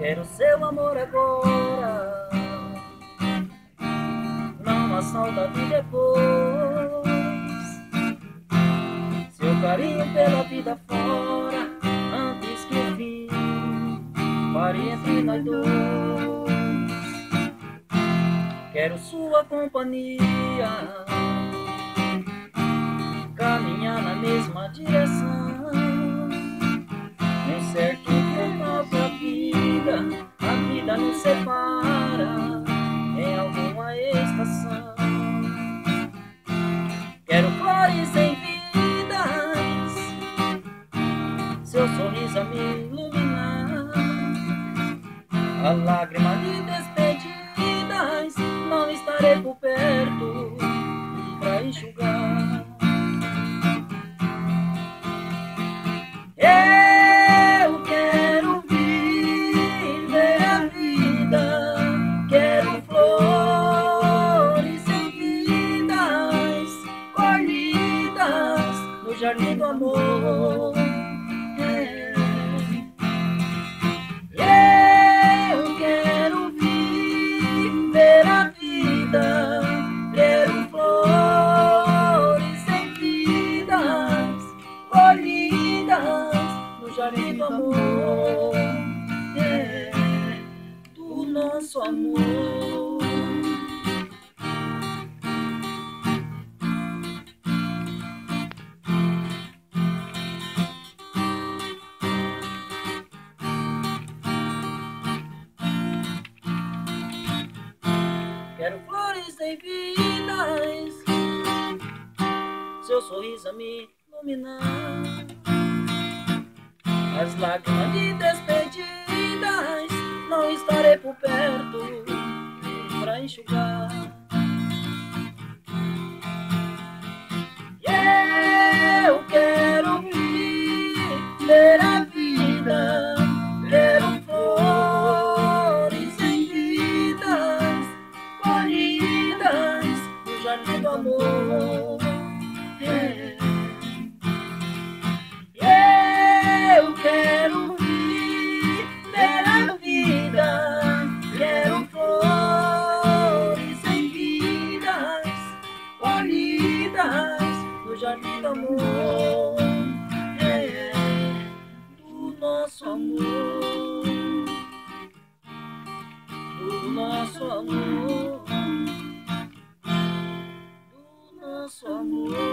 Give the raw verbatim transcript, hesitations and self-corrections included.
Quero seu amor agora, não há saudade depois. Seu carinho pela vida fora, antes que o fim pare entre nós dois. Quero sua companhia, caminhar na mesma direção. Em certo ponto da vida, a vida nos separa em alguma estação. Quero flores em vidas, seu sorriso a me iluminar, a lágrima de despedidas, não estarei por perto pra enxugar. Eu quero viver a vida, quero flores em vidas, colhidas no jardim do amor. Eu quero viver a vida, quero flores em vidas, colhidas no jardim do amor, é, do nosso amor. Quero flores em vidas, seu sorriso a me iluminar, as lágrimas de despedidas, não estarei por perto pra enxugar. Eu quero viver a vida, quero flores em vidas, colhidas no jardim do amor. Eu quero viver a vida, quero flores em vidas, colhidas no jardim do amor, é, do nosso amor, do nosso amor, do nosso amor.